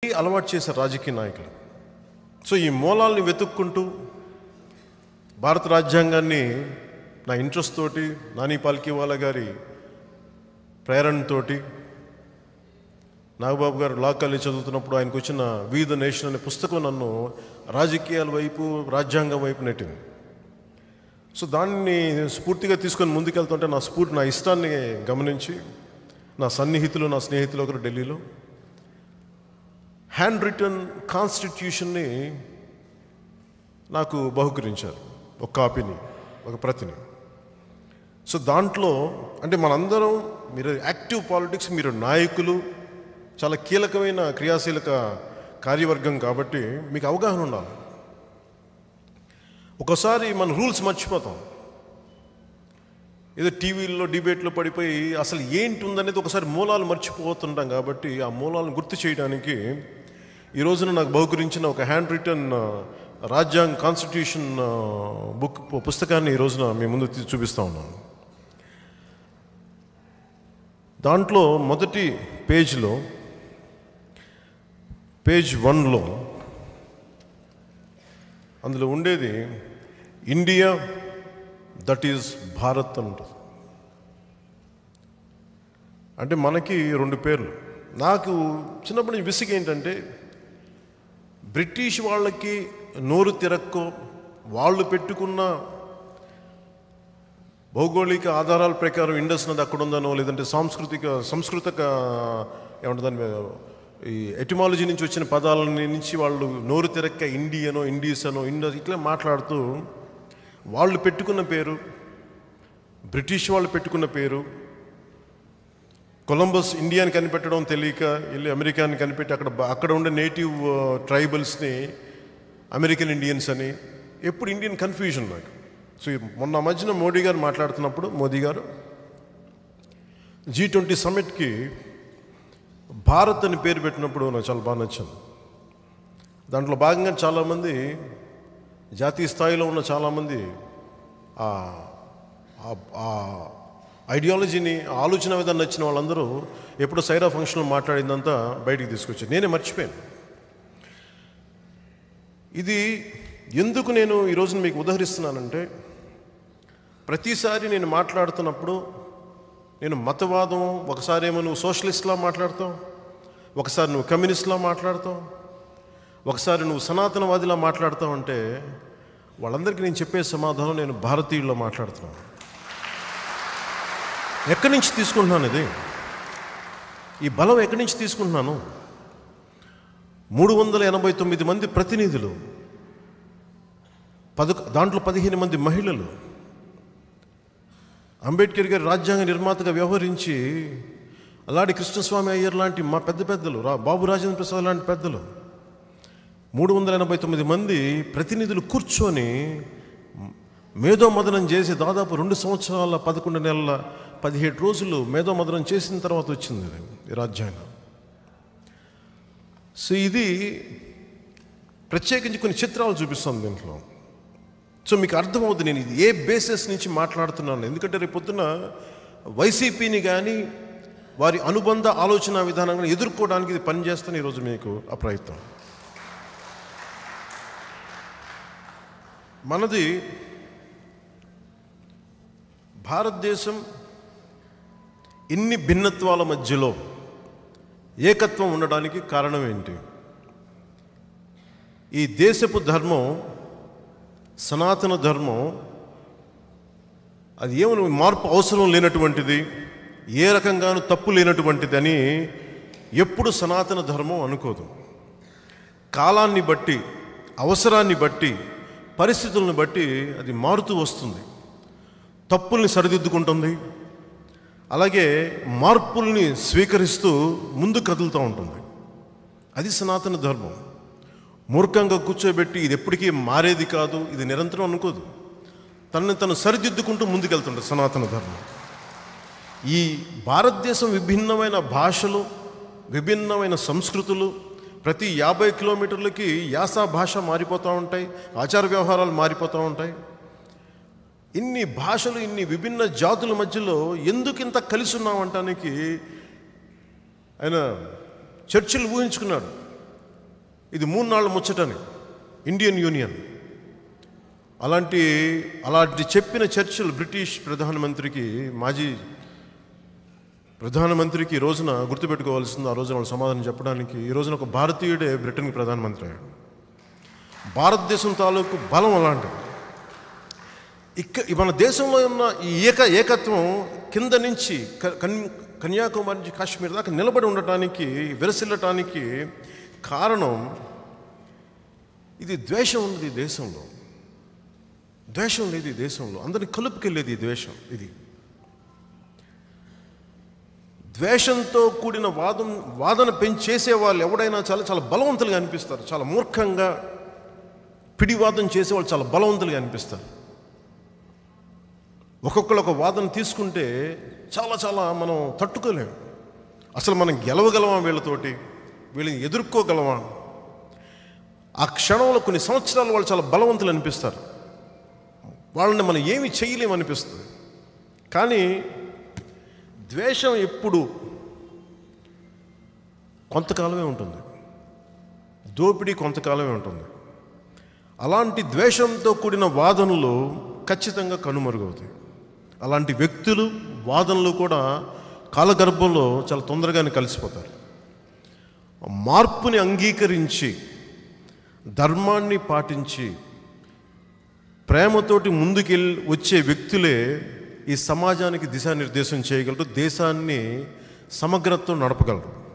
అలవాటు చేశారు రాజకీయ నాయకులు. సో ఈ మూలాల్ని వెతుక్కుంటూ భారత రాజ్యాంగాన్ని నా ఇంట్రెస్ట్ తోటి, నాని పాల్కీవాలా గారి ప్రేరణతోటి, నాగబాబు గారు లా కాలేజ్ చదువుతున్నప్పుడు ఆయనకు వచ్చిన వి ద నేషన్ అనే పుస్తకం నన్ను రాజకీయాల వైపు, రాజ్యాంగం వైపు నెట్టింది. సో దాన్ని స్ఫూర్తిగా తీసుకొని ముందుకెళ్తుంటే నా ఇష్టాన్ని గమనించి నా సన్నిహితులు, నా స్నేహితులు ఒకరు ఢిల్లీలో హ్యాండ్ రిటన్ కాన్స్టిట్యూషన్ని నాకు బహుకరించారు, ఒక కాపీని, ఒక ప్రతిని. సో దాంట్లో అంటే మనందరం, మీరు యాక్టివ్ పాలిటిక్స్, మీరు నాయకులు, చాలా కీలకమైన క్రియాశీలక కార్యవర్గం కాబట్టి మీకు అవగాహన ఉండాలి. ఒకసారి మన రూల్స్ మర్చిపోతాం, ఏదో టీవీల్లో డిబేట్లో పడిపోయి అసలు ఏంటి ఉందనేది ఒకసారి మూలాలు మర్చిపోతుంటాం. కాబట్టి ఆ మూలాలను గుర్తు చేయడానికి ఈ రోజున నాకు బహుకరించిన ఒక హ్యాండ్ రిటన్ రాజ్యాంగ కాన్స్టిట్యూషన్ పుస్తకాన్ని ఈ రోజున మీ ముందు చూపిస్తూ ఉన్నాను. దాంట్లో మొదటి పేజ్లో, పేజ్ 1లో అందులో ఉండేది ఇండియా దట్ ఈజ్ భారత్ అంటుంది. అంటే మనకి 2 పేర్లు. నాకు చిన్నప్పటి నుంచి విసిగి ఏంటంటే, బ్రిటిష్ వాళ్ళకి నోరు తిరక్కో, వాళ్ళు పెట్టుకున్న భౌగోళిక ఆధారాల ప్రకారం ఇండస్ నది అక్కడ ఉందనో, లేదంటే సంస్కృతిక ఏమంటే దాని ఈ ఎటిమాలజీ నుంచి వచ్చిన పదాల నుంచి వాళ్ళు నోరు తిరక్క ఇండియనో, ఇండీస్ అనో, ఇండస్ ఇట్లా మాట్లాడుతూ వాళ్ళు పెట్టుకున్న పేరు, బ్రిటిష్ వాళ్ళు పెట్టుకున్న పేరు, కొలంబస్ ఇండియాని కనిపెట్టడం తెలియక వెళ్ళి అమెరికాని కనిపెట్టి అక్కడ ఉండే నేటివ్ ట్రైబల్స్ని అమెరికన్ ఇండియన్స్ అని, ఎప్పుడు ఇండియన్ కన్ఫ్యూజన్ నాకు. సో మొన్న మధ్యన మోదీ గారు మాట్లాడుతున్నప్పుడు, మోదీ గారు G20 సమ్మిట్కి భారత్ అని పేరు పెట్టినప్పుడు నాకు చాలా బాగా నచ్చింది. దాంట్లో భాగంగా చాలామంది జాతీయ స్థాయిలో ఉన్న చాలామంది ఐడియాలజీని, ఆలోచన విధానం నచ్చిన వాళ్ళందరూ ఎప్పుడు సైరా ఫంక్షన్లో మాట్లాడిందంతా బయటికి తీసుకొచ్చారు. నేనే మర్చిపోయాను. ఇది ఎందుకు నేను ఈరోజు మీకు ఉదహరిస్తున్నానంటే, ప్రతిసారి నేను మాట్లాడుతున్నప్పుడు నేను మతవాదం, ఒకసారి ఏమో నువ్వు సోషలిస్ట్లా మాట్లాడతావు, ఒకసారి నువ్వు కమ్యూనిస్ట్లా మాట్లాడతావు, ఒకసారి నువ్వు సనాతనవాదిలా మాట్లాడతావు. అంటే వాళ్ళందరికీ నేను చెప్పే సమాధానం, నేను భారతీయుల్లో మాట్లాడుతున్నాను. ఎక్కడి నుంచి తీసుకుంటున్నాను ఇది? ఈ బలం ఎక్కడి నుంచి తీసుకుంటున్నాను? 389 మంది ప్రతినిధులు, దాంట్లో 15 మంది మహిళలు, అంబేద్కర్ గారి రాజ్యాంగ నిర్మాతగా వ్యవహరించి అలాంటి కృష్ణస్వామి అయ్యర్ లాంటి మా పెద్దలు, బాబు రాజేంద్ర ప్రసాద్ లాంటి పెద్దలు, 389 మంది ప్రతినిధులు కూర్చొని మేధోమథనం చేసి దాదాపు 2 సంవత్సరాల 11 నెలల 17 రోజులు మేధోమథనం చేసిన తర్వాత వచ్చింది ఈ రాజ్యాంగం. సో ఇది ప్రత్యేకించి కొన్ని చిత్రాలు చూపిస్తాను దీంట్లో. సో మీకు అర్థమవుతుంది నేను ఇది ఏ బేసిస్ నుంచి మాట్లాడుతున్నాను. ఎందుకంటే రేపు పొద్దున వైసీపీని కానీ వారి అనుబంధ ఆలోచన విధానాన్ని ఎదుర్కోవడానికి ఇది పనిచేస్తాను ఈరోజు మీకు ఆ ప్రయత్నం. మనది భారతదేశం ఇన్ని భిన్నత్వాల మధ్యలో ఏకత్వం ఉండడానికి కారణం ఏంటి? ఈ దేశపు ధర్మం, సనాతన ధర్మం, అది ఏమో మార్పు అవసరం లేనటువంటిది, ఏ రకంగానూ తప్పు లేనటువంటిది అని ఎప్పుడు సనాతన ధర్మం అనుకోదు. కాలాన్ని బట్టి, అవసరాన్ని బట్టి, పరిస్థితులను బట్టి అది మారుతూ వస్తుంది, తప్పుల్ని సరిదిద్దుకుంటుంది, అలాగే మార్పుల్ని స్వీకరిస్తూ ముందు కదులుతూ ఉంటుంది. అది సనాతన ధర్మం. మూర్ఖంగా కూర్చోబెట్టి ఇది ఎప్పటికీ మారేది కాదు, ఇది నిరంతరం అనుకోదు, తనని తను సరిదిద్దుకుంటూ ముందుకెళ్తుంటుంది సనాతన ధర్మం. ఈ భారతదేశం విభిన్నమైన భాషలు, విభిన్నమైన సంస్కృతులు, ప్రతి 50 కిలోమీటర్లకి యాస భాష మారిపోతూ ఉంటాయి, ఆచార వ్యవహారాలు మారిపోతూ ఉంటాయి. ఇన్ని భాషలు, ఇన్ని విభిన్న జాతుల మధ్యలో ఎందుకు ఇంత కలిసి ఉన్నామంటానికి ఆయన చర్చిలు ఊహించుకున్నాడు. ఇది 3 నాళ్ళ ముచ్చటని ఇండియన్ యూనియన్. అలాంటి చెప్పిన చర్చలు బ్రిటిష్ మాజీ ప్రధానమంత్రికి ఈ రోజున గుర్తుపెట్టుకోవాల్సింది. ఆ రోజున వాళ్ళు సమాధానం చెప్పడానికి ఈ రోజున ఒక భారతీయుడే బ్రిటన్కి ప్రధానమంత్రి అయ్యాడు. భారతదేశం తాలూకు బలం అలాంటిది. మన దేశంలో ఉన్న ఈ ఏకత్వం కింద నుంచి కన్యాకుమారి నుంచి కాశ్మీర్ దాకా నిలబడి ఉండటానికి, విరసిల్లటానికి కారణం ఇది ద్వేషం ఉన్నది ఈ దేశంలో. ద్వేషం లేదు ఈ దేశంలో, అందరినీ కలుపుకెళ్ళేది ఈ ద్వేషం. ఇది ద్వేషంతో కూడిన వాదన పెంచేసే వాళ్ళు ఎవడైనా చాలా చాలా బలవంతులుగా అనిపిస్తారు. చాలా మూర్ఖంగా పిడివాదం చేసేవాళ్ళు చాలా బలవంతులుగా అనిపిస్తారు. ఒక్కొక్కరు ఒక వాదన తీసుకుంటే చాలా చాలా మనం తట్టుకోలేము. అసలు మనం గెలవగలమా వీళ్ళతోటి, వీళ్ళని ఎదుర్కోగలమా? ఆ క్షణంలో కొన్ని సంవత్సరాలు వాళ్ళు చాలా బలవంతులు అనిపిస్తారు. వాళ్ళని మనం ఏమి చేయలేమనిపిస్తుంది. కానీ ద్వేషం ఎప్పుడు కొంతకాలమే ఉంటుంది, దోపిడీ కొంతకాలమే ఉంటుంది. అలాంటి ద్వేషంతో కూడిన వాదనలు ఖచ్చితంగా కనుమరుగవుతాయి. అలాంటి వ్యక్తులు, వాదనలు కూడా కాలగర్భంలో చాలా తొందరగానే కలిసిపోతారు. మార్పుని అంగీకరించి, ధర్మాన్ని పాటించి, ప్రేమతోటి వచ్చే వ్యక్తులే ఈ సమాజానికి దిశానిర్దేశం చేయగలరు, దేశాన్ని సమగ్రతతో నడపగలరు.